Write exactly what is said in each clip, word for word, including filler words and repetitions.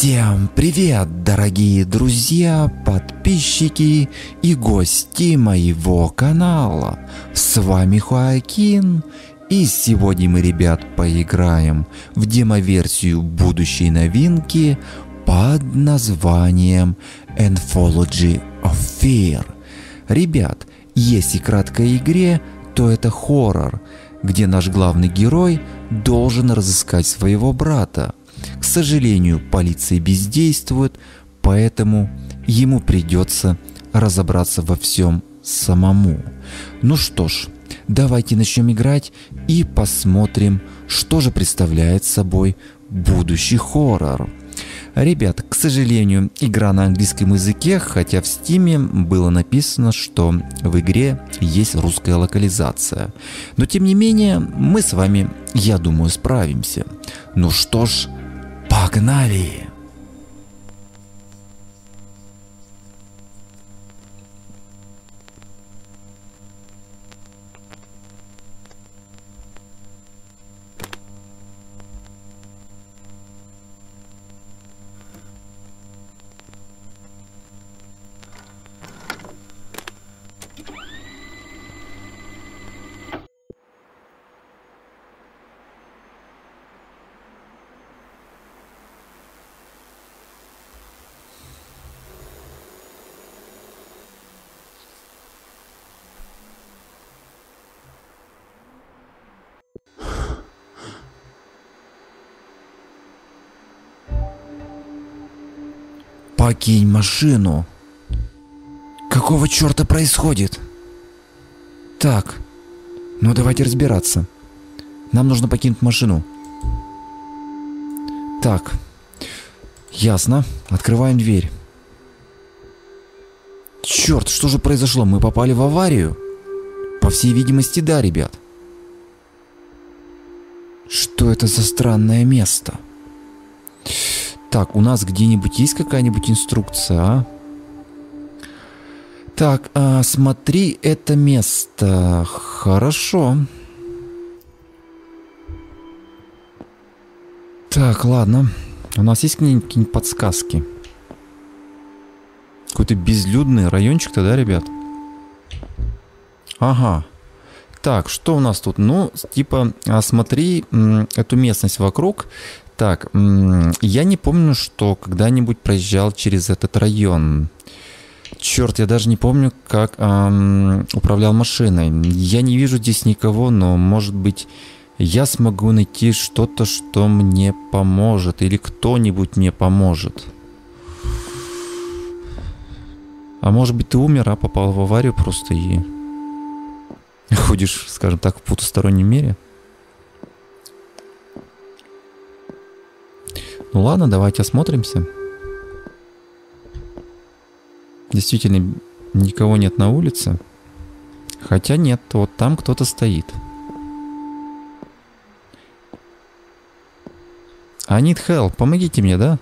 Всем привет, дорогие друзья, подписчики и гости моего канала. С вами Хоакин, и сегодня мы, ребят, поиграем в демо-версию будущей новинки под названием Anthology of Fear. Ребят, если кратко игре, то это хоррор, где наш главный герой должен разыскать своего брата. К сожалению, полиция бездействует, поэтому ему придется разобраться во всем самому. Ну что ж, давайте начнем играть и посмотрим, что же представляет собой будущий хоррор. Ребят, к сожалению, игра на английском языке, хотя в Стиме было написано, что в игре есть русская локализация. Но тем не менее, мы с вами, я думаю, справимся. Ну что ж, погнали! Покинь машину. Какого черта происходит? Так, ну давайте разбираться. Нам нужно покинуть машину. Так, ясно. Открываем дверь. Черт, что же произошло? Мы попали в аварию? По всей видимости, да, ребят. Что это за странное место? Так, у нас где-нибудь есть какая-нибудь инструкция, а? Так, а, смотри это место. Хорошо. Так, ладно. У нас есть какие-нибудь подсказки? Какой-то безлюдный райончик-то, да, ребят? Ага. Так, что у нас тут? Ну, типа, осмотри эту местность вокруг. Так, я не помню, что когда-нибудь проезжал через этот район. Черт, я даже не помню, как эм, управлял машиной. Я не вижу здесь никого, но, может быть, я смогу найти что-то, что мне поможет. Или кто-нибудь мне поможет. А может быть, ты умер, а попал в аварию просто и ходишь, скажем так, в потустороннем мире? Ну ладно, давайте осмотримся. Действительно, никого нет на улице. Хотя нет, вот там кто-то стоит. I need help, помогите мне, да?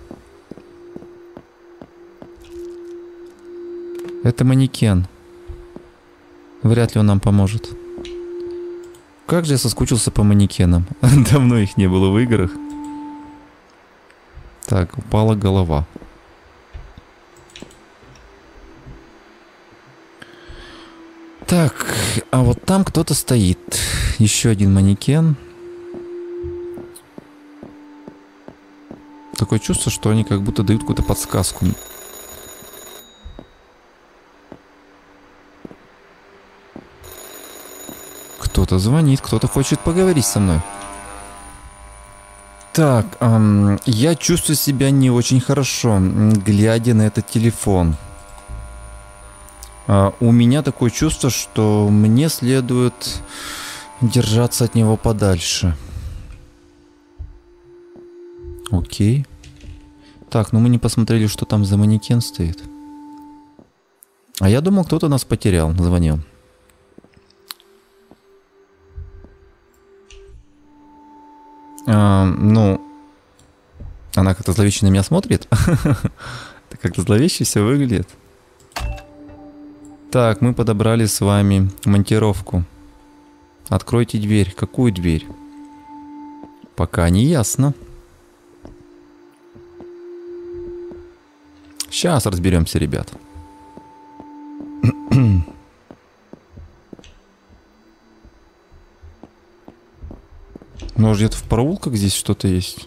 Это манекен. Вряд ли он нам поможет. Как же я соскучился по манекенам. Давно их не было в играх. Так, упала голова. Так, а вот там кто-то стоит. Еще один манекен. Такое чувство, что они как будто дают какую-то подсказку. Кто-то звонит, кто-то хочет поговорить со мной. Так, эм, я чувствую себя не очень хорошо, глядя на этот телефон. А, у меня такое чувство, что мне следует держаться от него подальше. Окей. Так, ну мы не посмотрели, что там за манекен стоит. А я думал, кто-то нас потерял, звонил. А, ну, она как-то зловеще на меня смотрит. Это как-то зловеще все выглядит. Так, мы подобрали с вами монтировку. Откройте дверь. Какую дверь? Пока не ясно. Сейчас разберемся, ребят. Может, где-то в проулках здесь что-то есть?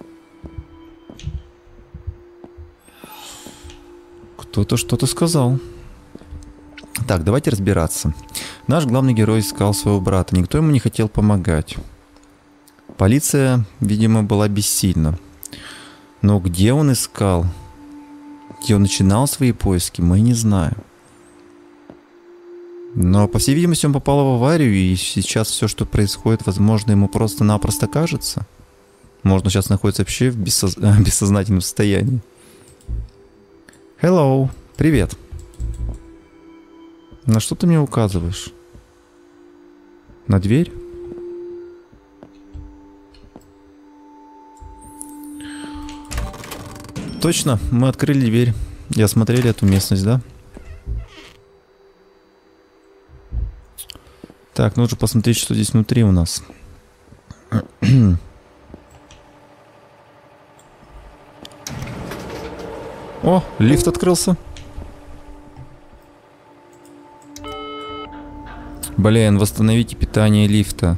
Кто-то что-то сказал. Так, давайте разбираться. Наш главный герой искал своего брата. Никто ему не хотел помогать. Полиция, видимо, была бессильна. Но где он искал? Где он начинал свои поиски, мы не знаем. Но, по всей видимости, он попал в аварию, и сейчас все, что происходит, возможно, ему просто-напросто кажется. Может, он сейчас находится вообще в бессоз... бессознательном состоянии. Hello, привет. На что ты мне указываешь? На дверь? Точно, мы открыли дверь и осмотрели эту местность, да? Так, нужно посмотреть, что здесь внутри у нас. О, лифт открылся. Блин, восстановите питание лифта.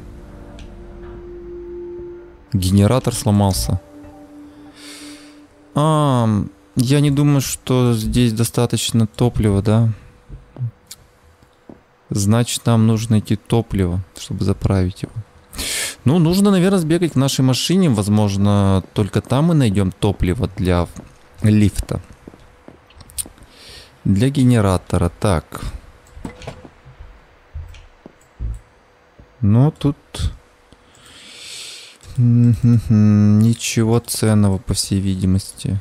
Генератор сломался. А, я не думаю, что здесь достаточно топлива, да? Значит, нам нужно найти топливо, чтобы заправить его. Ну, нужно, наверное, сбегать к нашей машине. Возможно, только там мы найдем топливо для лифта. Для генератора. Так. Ну, тут... ничего ценного, по всей видимости.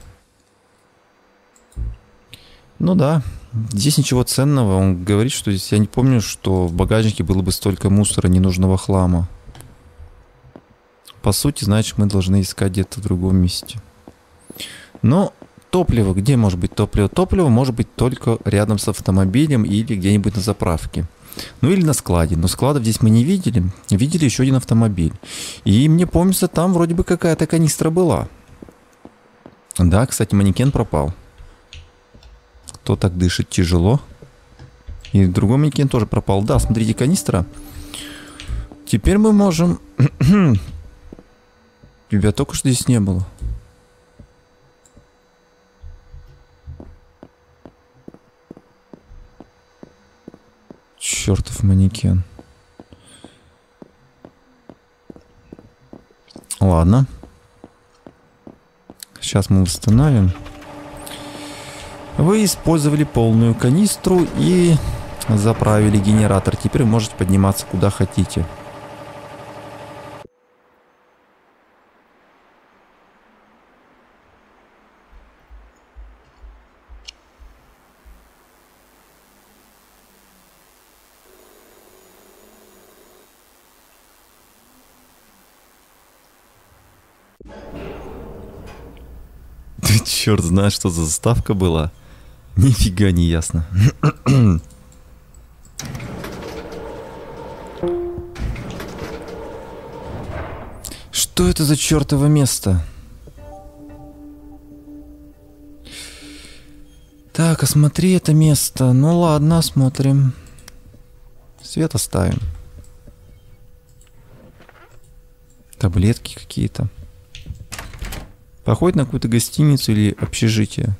Ну да. Здесь ничего ценного. Он говорит, что здесь... Я не помню, что в багажнике было бы столько мусора, ненужного хлама. По сути, значит, мы должны искать где-то в другом месте. Но топливо... Где может быть топливо? Топливо может быть только рядом с автомобилем или где-нибудь на заправке. Ну или на складе. Но складов здесь мы не видели. Видели еще один автомобиль. И мне помнится, там вроде бы какая-то канистра была. Да, кстати, манекен пропал. Кто так дышит тяжело. И другой манекен тоже пропал. Да, смотрите, канистра. Теперь мы можем... Ребят, только что здесь не было. Чертов манекен. Ладно. Сейчас мы восстановим. Вы использовали полную канистру и заправили генератор. Теперь вы можете подниматься куда хотите. Черт знает, что за заставка была. Нифига не ясно. Что это за чертово место? Так, осмотри это место. Ну ладно, осмотрим. Свет оставим. Таблетки какие-то. Походит на какую-то гостиницу или общежитие.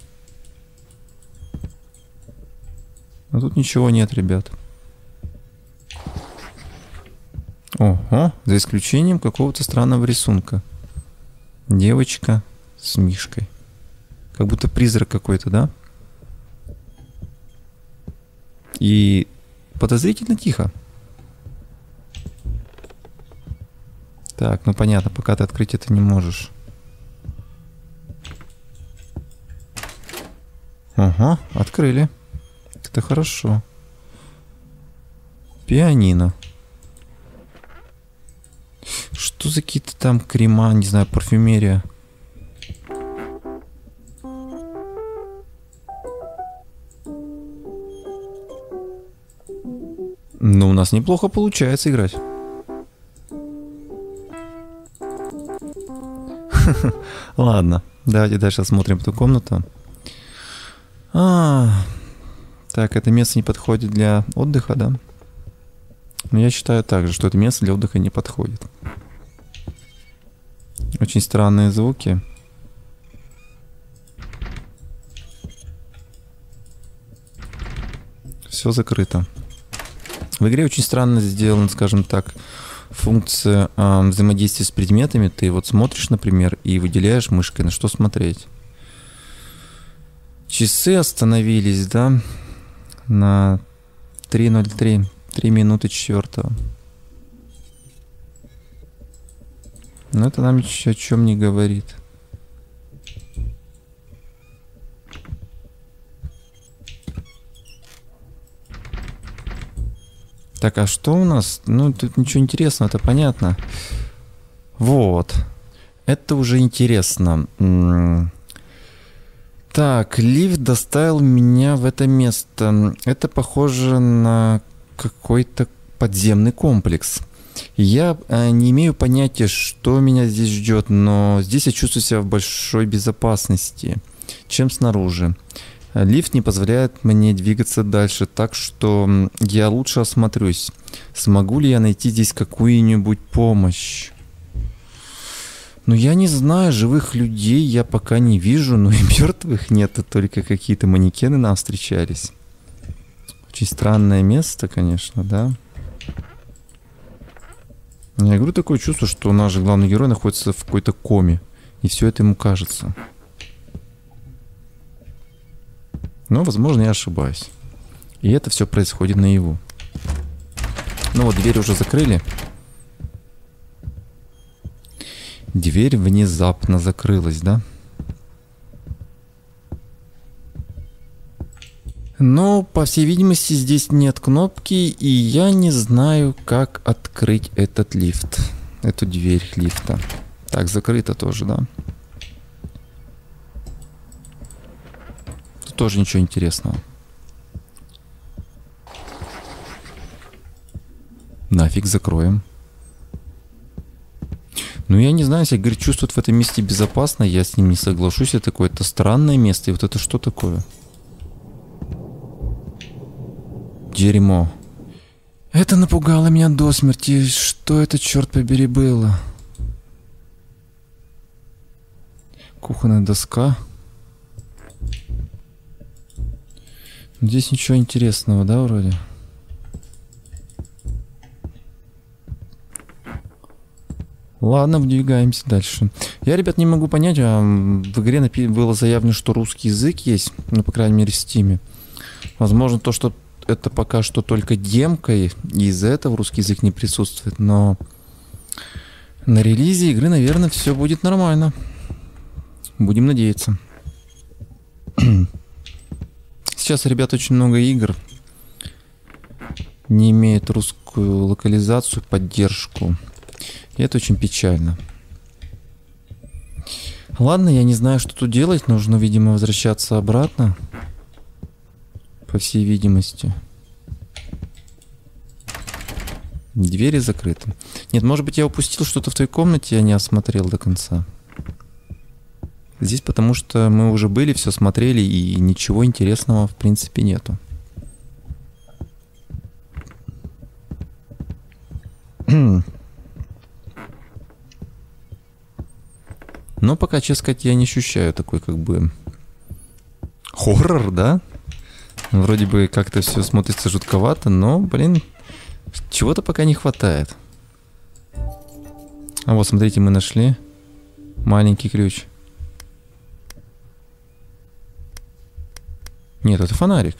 Но тут ничего нет, ребят. Ого, за исключением какого-то странного рисунка. Девочка с мишкой. Как будто призрак какой-то, да? И подозрительно тихо. Так, ну понятно, пока ты открыть это не можешь. Ага, открыли. Это хорошо. Пианино. Что за какие-то там крема, не знаю, парфюмерия. Ну, у нас неплохо получается играть. Ладно, давайте дальше осмотрим эту комнату. А, так, это место не подходит для отдыха, да? Но я считаю также, что это место для отдыха не подходит. Очень странные звуки. Все закрыто. В игре очень странно сделана, скажем так, функция э, взаимодействия с предметами. Ты вот смотришь, например, и выделяешь мышкой, на что смотреть. Часы остановились, да, на три ноль три, три минуты четвертого. Но это нам еще о чем не говорит. Так, а что у нас? Ну, тут ничего интересного, это понятно. Вот. Это уже интересно. Так, лифт доставил меня в это место. Это похоже на какой-то подземный комплекс. Я э, не имею понятия, что меня здесь ждет, но здесь я чувствую себя в большой безопасности, чем снаружи. Лифт не позволяет мне двигаться дальше, так что я лучше осмотрюсь. Смогу ли я найти здесь какую-нибудь помощь? Ну, я не знаю, живых людей я пока не вижу, но и мертвых нет, только какие-то манекены нам встречались. Очень странное место, конечно, да? Я говорю, такое чувство, что наш же главный герой находится в какой-то коме, и все это ему кажется. Но, возможно, я ошибаюсь. И это все происходит наяву. Ну вот, дверь уже закрыли. Дверь внезапно закрылась, да? Но, по всей видимости, здесь нет кнопки, и я не знаю, как открыть этот лифт. Эту дверь лифта. Так, закрыто тоже, да? Тут тоже ничего интересного. Нафиг закроем. Ну, я не знаю, если Игорь чувствует в этом месте безопасно, я с ним не соглашусь. Это какое-то странное место. И вот это что такое? Дерьмо. Это напугало меня до смерти. Что это, черт побери, было? Кухонная доска. Здесь ничего интересного, да, вроде? Ладно, выдвигаемся дальше. Я, ребят, не могу понять, а в игре было заявлено, что русский язык есть, ну, по крайней мере, в Steam. Возможно, то, что это пока что только демка, и из-за этого русский язык не присутствует, но на релизе игры, наверное, все будет нормально. Будем надеяться. Сейчас, ребят, очень много игр не имеют русскую локализацию, поддержку. И это очень печально. Ладно, я не знаю, что тут делать. Нужно, видимо, возвращаться обратно. По всей видимости. Двери закрыты. Нет, может быть, я упустил что-то в той комнате, я не осмотрел до конца. Здесь потому что мы уже были, все смотрели, и ничего интересного, в принципе, нету. Но пока, честно сказать, я не ощущаю такой, как бы, хоррор, да? Вроде бы как-то все смотрится жутковато, но, блин, чего-то пока не хватает. А вот, смотрите, мы нашли маленький ключ. Нет, это фонарик.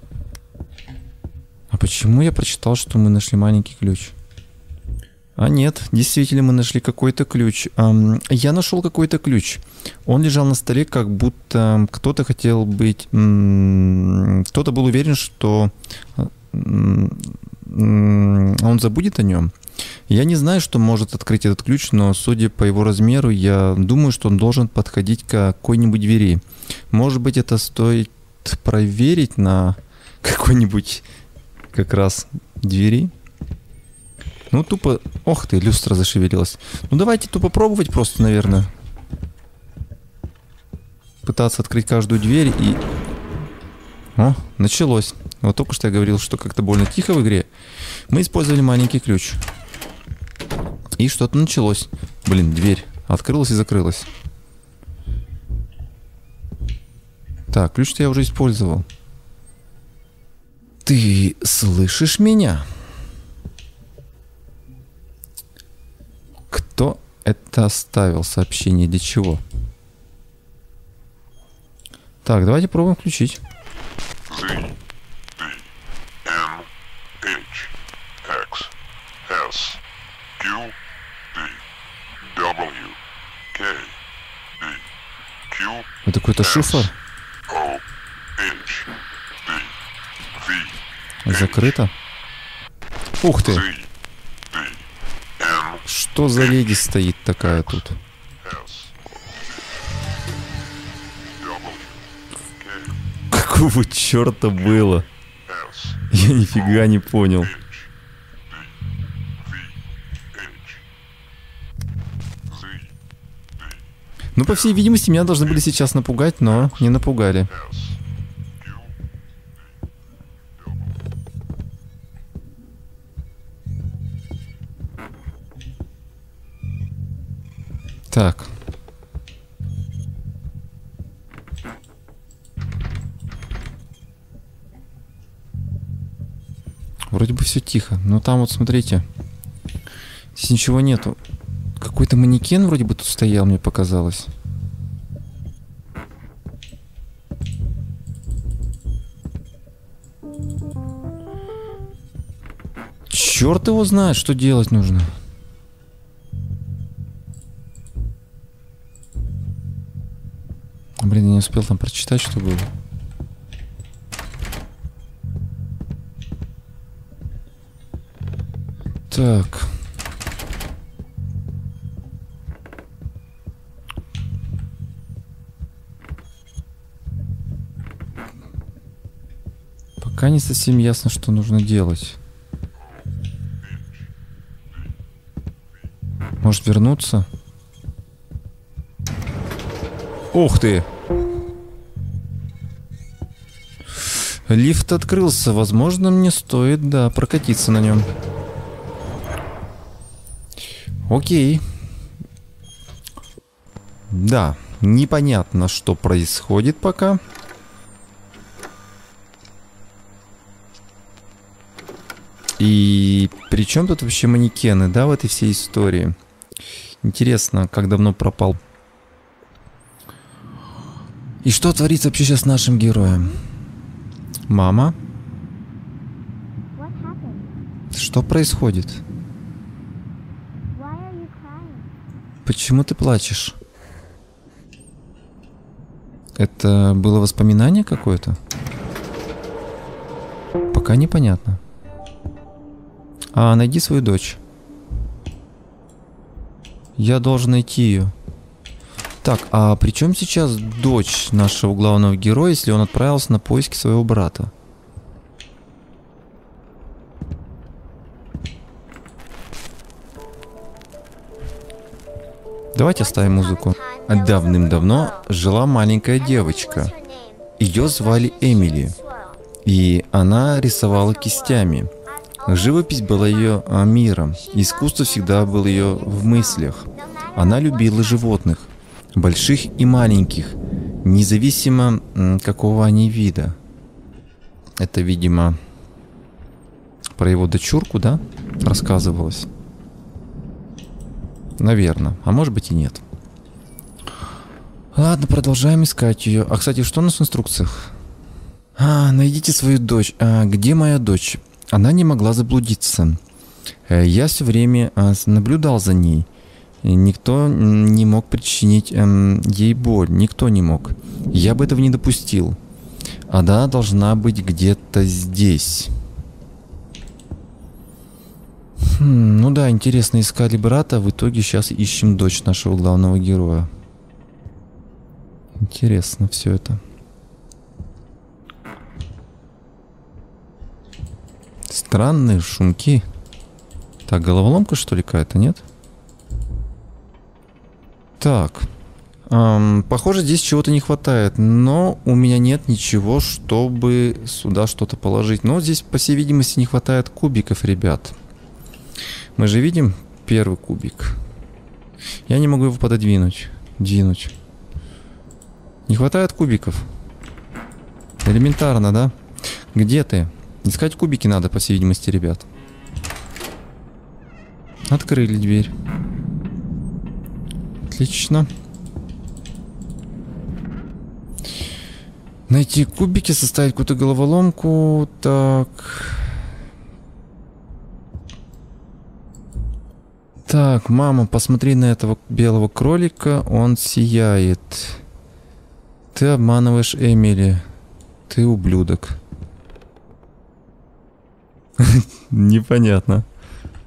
А почему я прочитал, что мы нашли маленький ключ? А нет, действительно мы нашли какой-то ключ. Эм, я нашел какой-то ключ. Он лежал на столе, как будто кто-то хотел быть... М- кто-то был уверен, что м- м- он забудет о нем. Я не знаю, что может открыть этот ключ, но судя по его размеру, я думаю, что он должен подходить к какой-нибудь двери. Может быть, это стоит проверить на какой-нибудь как раз двери. Ну, тупо... Ох ты, люстра зашевелилась. Ну, давайте тупо пробовать просто, наверное. Пытаться открыть каждую дверь и... О, началось. Вот только что я говорил, что как-то больно тихо в игре. Мы использовали маленький ключ. И что-то началось. Блин, дверь открылась и закрылась. Так, ключ-то я уже использовал. Ты слышишь меня? Кто это оставил сообщение? Для чего? Так, давайте пробуем включить. Z, D, N, H, X, S, Q, D, W, K, D, Q, Это какой-то шифр. O, H, D, V, Закрыто. Ух ты. Z, D, N, Что за леди стоит такая тут? S, W, K, Какого черта было? S, Я нифига не понял. H, D, V, H, Z, D, Ну, по всей видимости, меня должны были сейчас напугать, но не напугали. S, Q, Так. Вроде бы все тихо. Но там вот, смотрите. Здесь ничего нету. Какой-то манекен вроде бы тут стоял, мне показалось. Черт его знает, что делать нужно. Блин, я не успел там прочитать, что было. Так. Пока не совсем ясно, что нужно делать. Может вернуться? Ух ты! Лифт открылся. Возможно, мне стоит, да, прокатиться на нем. Окей. Да, непонятно, что происходит пока. И при чем тут вообще манекены, да, в этой всей истории? Интересно, как давно пропал. И что творится вообще сейчас с нашим героем? Мама? Что происходит? Почему ты плачешь? Это было воспоминание какое-то? Пока непонятно. А, найди свою дочь. Я должен найти ее. Так, а при чем сейчас дочь нашего главного героя, если он отправился на поиски своего брата? Давайте оставим музыку. Давным-давно жила маленькая девочка. Ее звали Эмили. И она рисовала кистями. Живопись была ее а, миром. Искусство всегда было ее в мыслях. Она любила животных. Больших и маленьких. Независимо м, какого они вида. Это, видимо, про его дочурку, да? Рассказывалось. Наверное. А может быть и нет. Ладно, продолжаем искать ее. А, кстати, что у нас в инструкциях? А, найдите свою дочь. А, где моя дочь? Она не могла заблудиться. Я все время наблюдал за ней. Никто не мог причинить ей боль. Никто не мог. Я бы этого не допустил. Она должна быть где-то здесь. Хм, ну да, интересно, искали брата. В итоге сейчас ищем дочь нашего главного героя. Интересно все это. Странные шумки. Так, головоломка, что ли, какая-то, нет? Так. Эм, похоже, здесь чего-то не хватает, но у меня нет ничего, чтобы сюда что-то положить. Но здесь, по всей видимости, не хватает кубиков, ребят. Мы же видим первый кубик. Я не могу его пододвинуть, двинуть. Не хватает кубиков. Элементарно, да? Где ты? Искать кубики надо, по всей видимости, ребят. Открыли дверь. Отлично. Найти кубики, составить какую-то головоломку. Так. Так, мама, посмотри на этого белого кролика. Он сияет. Ты обманываешь Эмили. Ты ублюдок. Непонятно.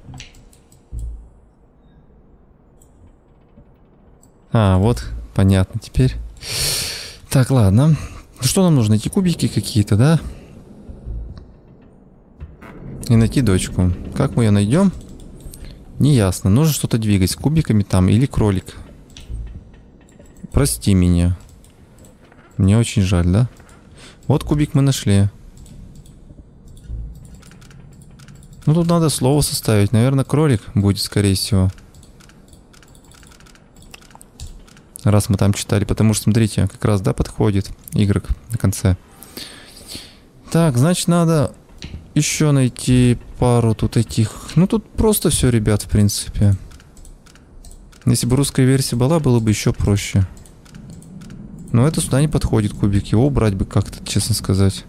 А, вот, понятно теперь. Так, ладно. Что нам нужно? Найти кубики какие-то, да? И найти дочку. Как мы ее найдем? Неясно. Нужно что-то двигать с кубиками там или кролик. Прости меня. Мне очень жаль, да? Вот кубик мы нашли. Ну, тут надо слово составить. Наверное, кролик будет, скорее всего. Раз мы там читали. Потому что, смотрите, как раз, да, подходит Y на конце. Так, значит, надо еще найти пару тут этих. Ну, тут просто все, ребят, в принципе. Если бы русская версия была, было бы еще проще. Но это сюда не подходит, кубик. Его убрать бы как-то, честно сказать.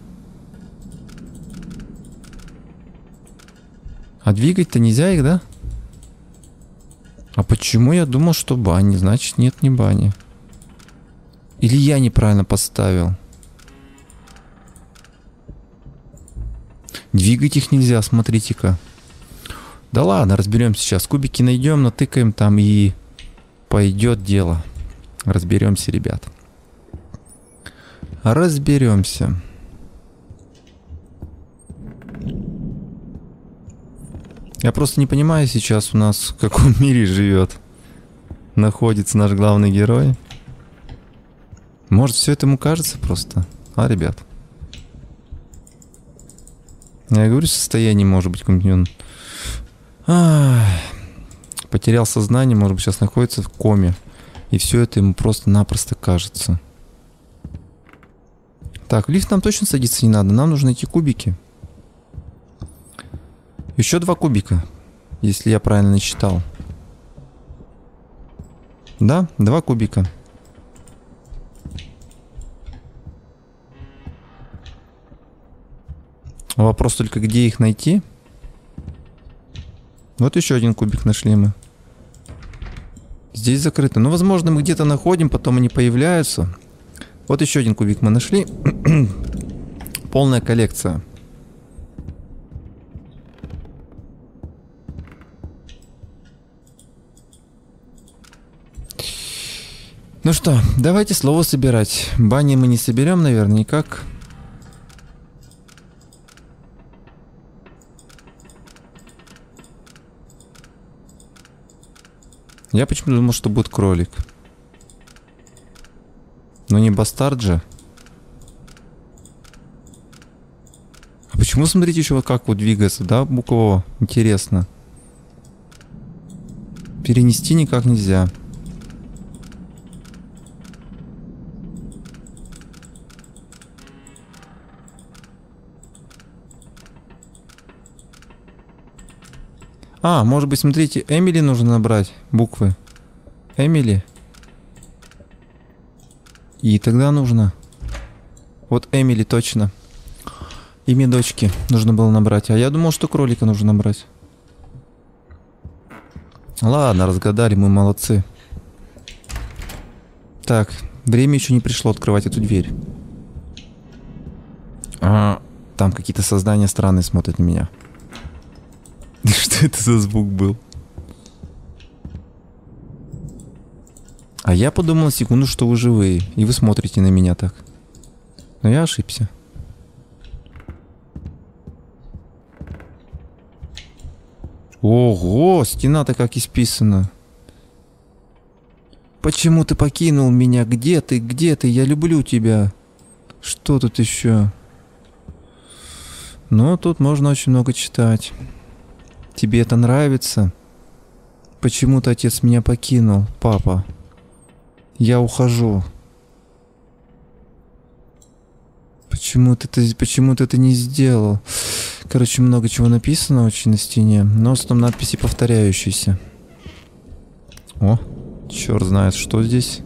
А двигать-то нельзя их, да? А почему я думал, что бани? Значит, нет, не бани. Или я неправильно поставил? Двигать их нельзя, смотрите-ка. Да ладно, разберемся сейчас. Кубики найдем, натыкаем там и пойдет дело. Разберемся, ребят. Разберемся. Я просто не понимаю сейчас у нас, в каком мире живет, находится наш главный герой. Может, все это ему кажется просто? А, ребят? Я говорю, состояние может быть каким-нибудь. Потерял сознание, может быть, сейчас находится в коме. И все это ему просто-напросто кажется. Так, в лифт нам точно садиться не надо. Нам нужно найти кубики. Еще два кубика, если я правильно насчитал. Да, два кубика. Вопрос только, где их найти. Вот еще один кубик нашли мы. Здесь закрыто. Ну, возможно, мы где-то находим, потом они появляются. Вот еще один кубик мы нашли. Полная коллекция. Ну что, давайте слово собирать. Бани мы не соберем, наверное, никак. Я почему-то думал, что будет кролик. Но не бастард же. А почему, смотрите, еще вот как вот двигается, да, буква О? Интересно. Перенести никак нельзя. А, может быть, смотрите, Эмили нужно набрать буквы. Эмили. И тогда нужно. Вот Эмили точно. Имя дочки нужно было набрать. А я думал, что кролика нужно набрать. Ладно, разгадали, мы молодцы. Так, время еще не пришло открывать эту дверь. А, там какие-то создания странные смотрят на меня. Что это за звук был? А я подумал секунду, что вы живые. И вы смотрите на меня так. Но я ошибся. Ого, стена-то как исписана. почему ты покинул меня? Где ты? Где ты? Я люблю тебя. Что тут еще? Ну, тут можно очень много читать. Тебе это нравится? Почему-то отец меня покинул, папа. Я ухожу. Почему ты, это, почему ты это не сделал? Короче, много чего написано очень на стене, но в основном надписи повторяющиеся. О, черт знает, что здесь.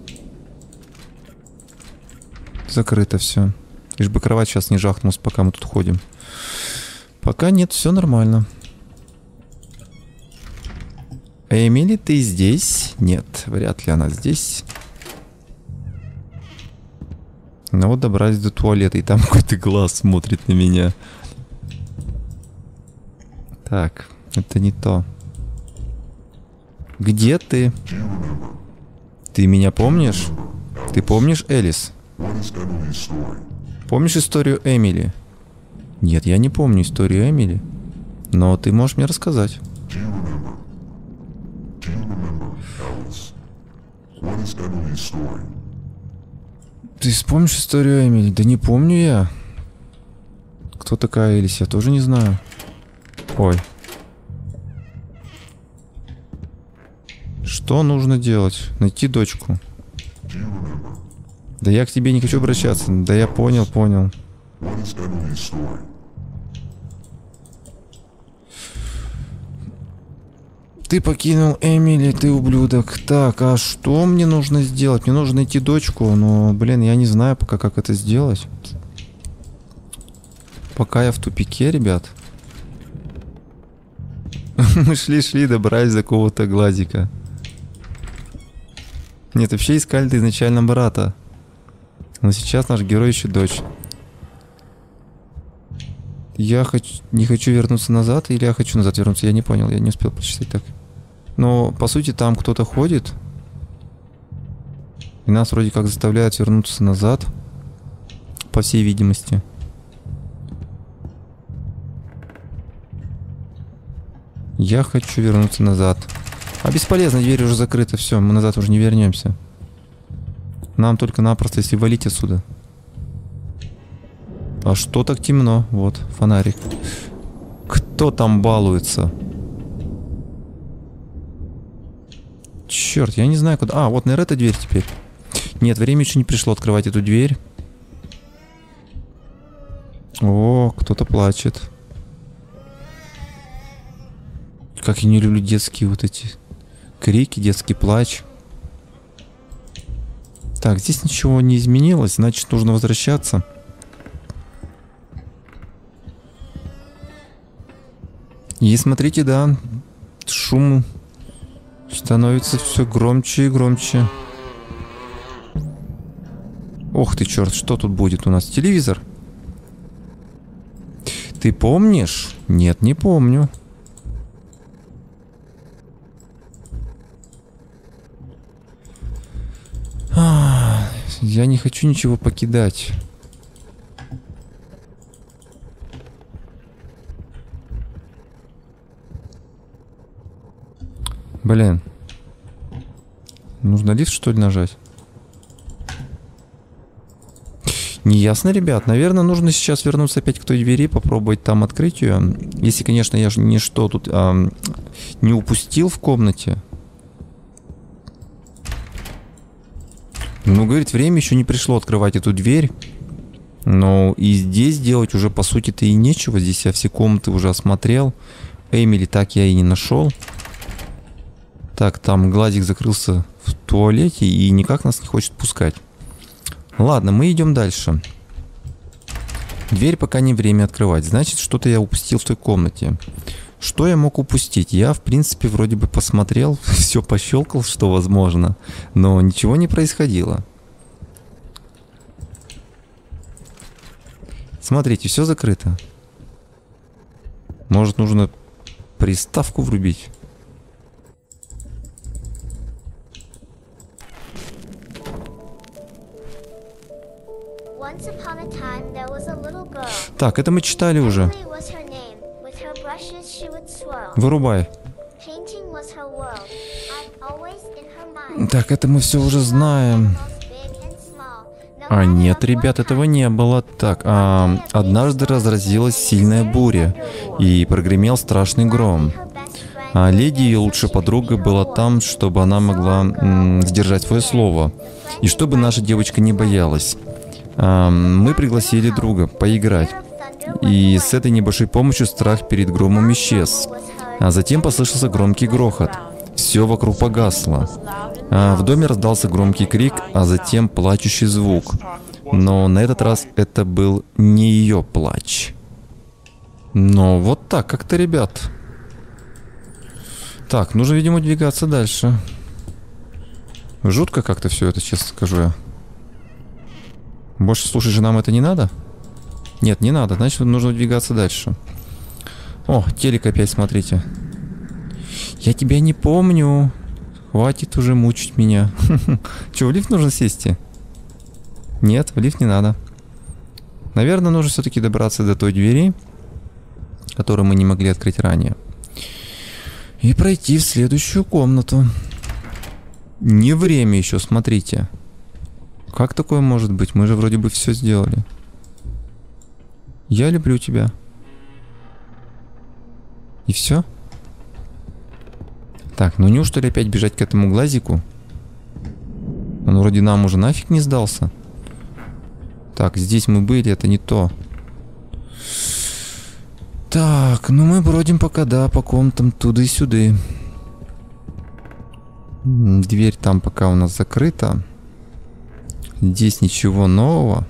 Закрыто все. Лишь бы кровать сейчас не жахнулась, пока мы тут ходим. Пока нет, все нормально. Эмили, ты здесь? Нет, вряд ли она здесь. Ну вот добрались до туалета, и там какой-то глаз смотрит на меня. Так, это не то. Где ты? Ты меня помнишь? Ты помнишь Элис? Помнишь историю Эмили? Нет, я не помню историю Эмили. Но ты можешь мне рассказать. Ты вспомнишь историю Эмили? Да не помню я. Кто такая Элис? Я тоже не знаю. Ой. Что нужно делать? Найти дочку. Да я к тебе не хочу обращаться. Да я понял, понял. Ты покинул Эмили, ты ублюдок. Так, а что мне нужно сделать? Мне нужно найти дочку, но, блин, я не знаю пока, как это сделать. Пока я в тупике, ребят. Мы шли-шли, добрались до какого-то глазика. Нет, вообще искали-то изначально брата. Но сейчас наш герой ищет дочь. Я хочу, не хочу вернуться назад, или я хочу назад вернуться? Я не понял, я не успел прочитать так. Но, по сути, там кто-то ходит. И нас вроде как заставляют вернуться назад. По всей видимости. Я хочу вернуться назад. А бесполезно, дверь уже закрыта, все, мы назад уже не вернемся. Нам только-напросто, если валить отсюда. А что так темно? Вот, фонарик. Кто там балуется? Черт, я не знаю куда. А, вот, наверное, эта дверь теперь. Нет, время еще не пришло открывать эту дверь. О, кто-то плачет. Как я не люблю детские вот эти крики, детский плач. Так, здесь ничего не изменилось, значит, нужно возвращаться. И смотрите, да, шум становится все громче и громче. Ох ты, черт, что тут будет у нас? Телевизор? Ты помнишь? Нет, не помню. А, я не хочу ничего покидать. Блин. Нужно лифт, что ли, нажать? Неясно, ребят. Наверное, нужно сейчас вернуться опять к той двери, попробовать там открыть ее. Если, конечно, я же ничто тут а, не упустил в комнате. Ну, говорит, время еще не пришло открывать эту дверь. Но и здесь делать уже, по сути-то, и нечего. Здесь я все комнаты уже осмотрел. Эмили так я и не нашел. Так, там глазик закрылся в туалете и никак нас не хочет пускать. Ладно, мы идем дальше. Дверь пока не время открывать. Значит, что-то я упустил в той комнате. Что я мог упустить? Я, в принципе, вроде бы посмотрел, все пощелкал, что возможно. Но ничего не происходило. Смотрите, все закрыто. Может, нужно приставку врубить? Так, это мы читали уже. Вырубай. Так, это мы все уже знаем. А нет, ребят, этого не было. Так, а, однажды разразилась сильная буря, и прогремел страшный гром. А леди, ее лучшая подруга, была там, чтобы она могла м, сдержать свое слово, и чтобы наша девочка не боялась. А, мы пригласили друга поиграть, и с этой небольшой помощью страх перед громом исчез. А затем послышался громкий грохот. Все вокруг погасло. А в доме раздался громкий крик, а затем плачущий звук. Но на этот раз это был не ее плач. Но вот так как-то, ребят. Так, нужно, видимо, двигаться дальше. Жутко как-то все это, честно скажу я. Больше слушать же нам это не надо? Нет, не надо, значит, нужно двигаться дальше. О, телек опять смотрите. Я тебя не помню. Хватит уже мучить меня. Че, в лифт нужно сесть? Нет, в лифт не надо. Наверное, нужно все-таки добраться до той двери, которую мы не могли открыть ранее. И пройти в следующую комнату. Не время еще, смотрите. Как такое может быть? Мы же вроде бы все сделали. Я люблю тебя. И все? Так, ну неужели опять бежать к этому глазику? Он вроде нам уже нафиг не сдался. Так, здесь мы были, это не то. Так, ну мы бродим пока, да, по комнатам туда и сюда. Дверь там пока у нас закрыта. Здесь ничего нового.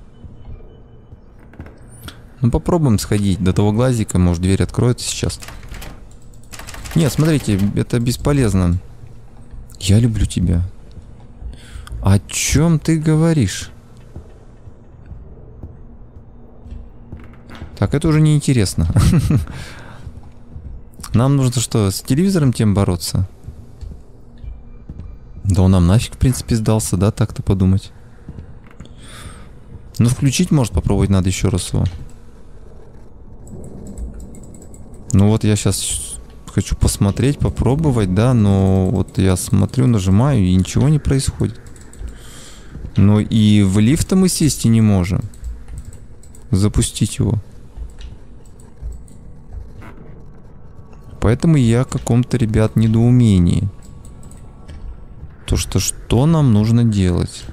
Ну попробуем сходить до того глазика, может дверь откроется сейчас. Нет, смотрите, это бесполезно. Я люблю тебя. О чем ты говоришь? Так, это уже неинтересно. Нам нужно что, с телевизором тем бороться? Да он нам нафиг, в принципе, сдался, да, так-то подумать. Ну, включить, может, попробовать надо еще раз его. Ну вот я сейчас хочу посмотреть, попробовать, да, но вот я смотрю, нажимаю, и ничего не происходит. Но и в лифт мы сесть и не можем. Запустить его. Поэтому я в каком-то, ребят, недоумении. То, что что нам нужно делать?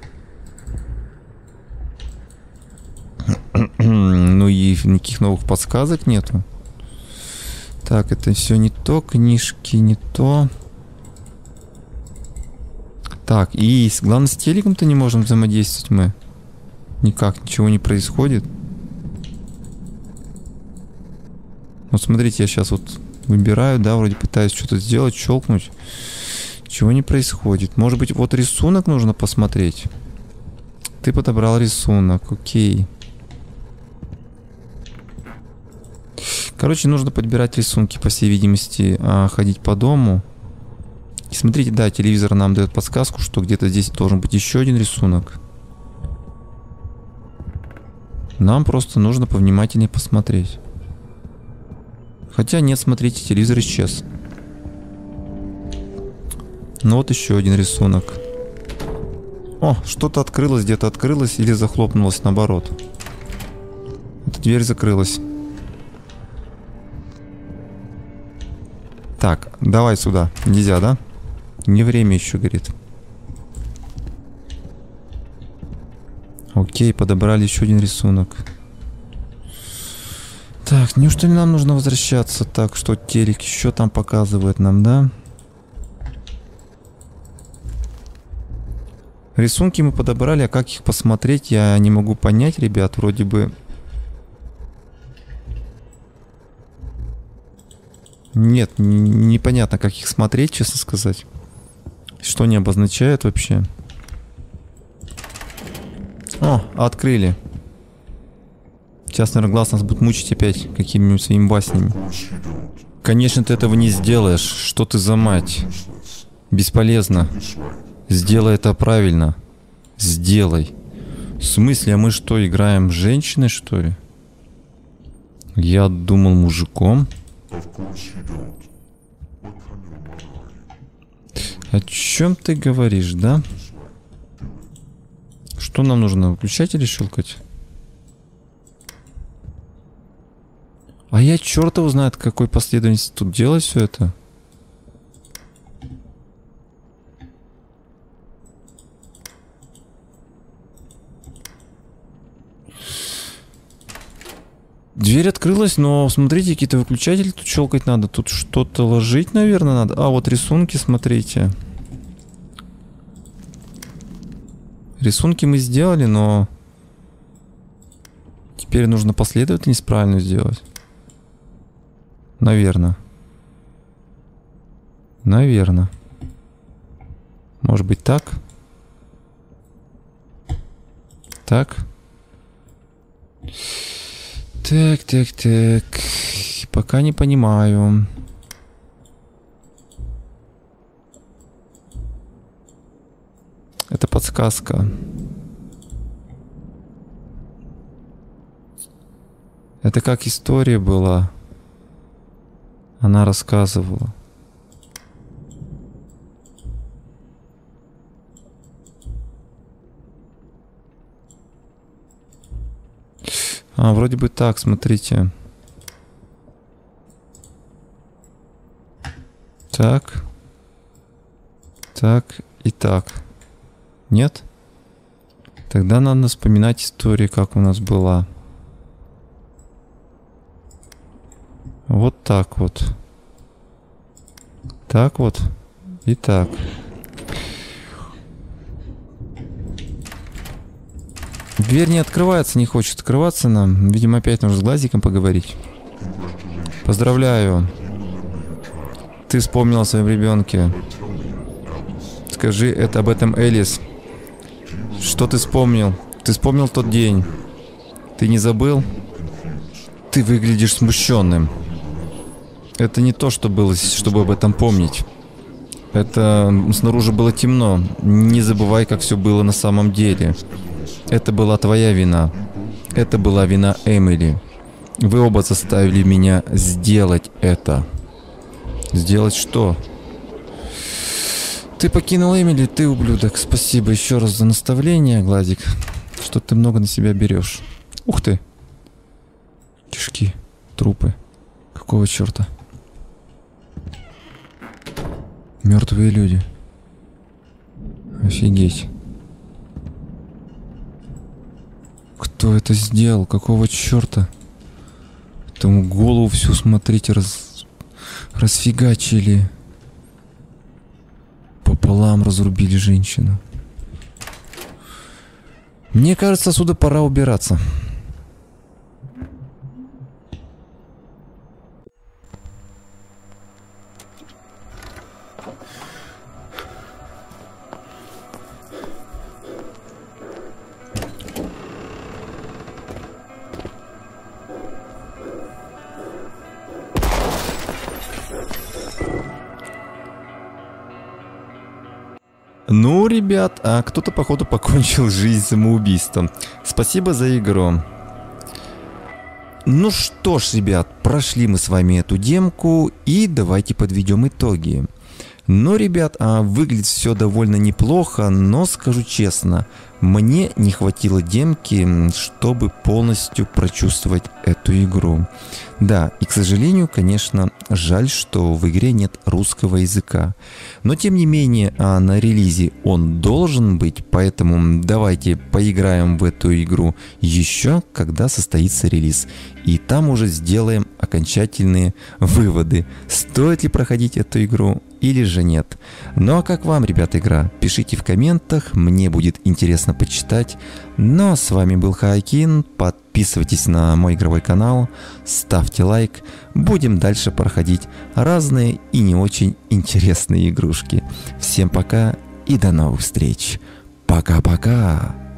Ну и никаких новых подсказок нету. Так, это все не то, книжки не то. Так, и главное, с телеком-то не можем взаимодействовать мы. Никак, ничего не происходит. Вот смотрите, я сейчас вот выбираю, да, вроде пытаюсь что-то сделать, щелкнуть. Чего не происходит. Может быть, вот рисунок нужно посмотреть. Ты подобрал рисунок, окей. Короче, нужно подбирать рисунки, по всей видимости, а, ходить по дому. И смотрите, да, телевизор нам дает подсказку, что где-то здесь должен быть еще один рисунок. Нам просто нужно повнимательнее посмотреть. Хотя нет, смотрите, телевизор исчез. Ну вот еще один рисунок. О, что-то открылось, где-то открылось или захлопнулось наоборот. Эта дверь закрылась. Так, давай сюда. Нельзя, да? Не время еще, говорит. Окей, подобрали еще один рисунок. Так, неужели нам нужно возвращаться? Так, что телек еще там показывает нам, да? Рисунки мы подобрали, а как их посмотреть, я не могу понять, ребят, вроде бы... Нет, непонятно, как их смотреть, честно сказать. Что они обозначают вообще? О, открыли. Сейчас, наверное, глаз нас будет мучить опять какими-нибудь своими баснями. Конечно, ты этого не сделаешь. Что ты за мать? Бесполезно. Сделай это правильно. Сделай. В смысле, а мы что, играем с женщиной, что ли? Я думал, мужиком. О чем ты говоришь, да? Что нам нужно? Выключать или щелкать? А я черт его знает, какой последовательности тут делать все это. Дверь открылась, но смотрите, какие-то выключатели тут щелкать надо. Тут что-то ложить, наверное, надо. А, вот рисунки, смотрите. Рисунки мы сделали, но... Теперь нужно последовательность правильно сделать. Наверное. Наверное. Может быть так? Так. Так, так, так. Пока не понимаю. Это подсказка. Это как история была. Она рассказывала. А, вроде бы так, смотрите. Так. Так и так. Нет? Тогда надо вспоминать историю, как у нас была. Вот так вот. Так вот. И так. Дверь не открывается, не хочет открываться нам. Видимо, опять нужно с Глазиком поговорить. Поздравляю. Ты вспомнил о своем ребенке. Скажи это об этом Элис. Что ты вспомнил? Ты вспомнил тот день. Ты не забыл? Ты выглядишь смущенным. Это не то, что было, чтобы об этом помнить. Это снаружи было темно. Не забывай, как все было на самом деле. Это была твоя вина. Это была вина Эмили. Вы оба заставили меня сделать это. Сделать что? Ты покинул Эмили, ты ублюдок. Спасибо еще раз за наставление, Глазик. Что ты много на себя берешь. Ух ты. Кишки, трупы. Какого черта? Мертвые люди. Офигеть. Кто это сделал? Какого черта? Там голову всю, смотрите, раз... расфигачили. Пополам разрубили женщину. Мне кажется, отсюда пора убираться. Ну, ребят, а кто-то, походу, покончил жизнь самоубийством. Спасибо за игру. Ну что ж, ребят, прошли мы с вами эту демку, и давайте подведем итоги. Ну, ребят, а выглядит все довольно неплохо, но скажу честно, мне не хватило демки, чтобы полностью прочувствовать эту игру. Да, и, к сожалению, конечно, жаль, что в игре нет русского языка. Но, тем не менее, на релизе он должен быть, поэтому давайте поиграем в эту игру еще, когда состоится релиз. И там уже сделаем окончательные выводы, стоит ли проходить эту игру или же нет. Ну а как вам, ребята, игра? Пишите в комментах, мне будет интересно почитать. Ну а с вами был Хаакин, подписывайтесь на мой игровой канал, ставьте лайк, будем дальше проходить разные и не очень интересные игрушки. Всем пока и до новых встреч. Пока-пока.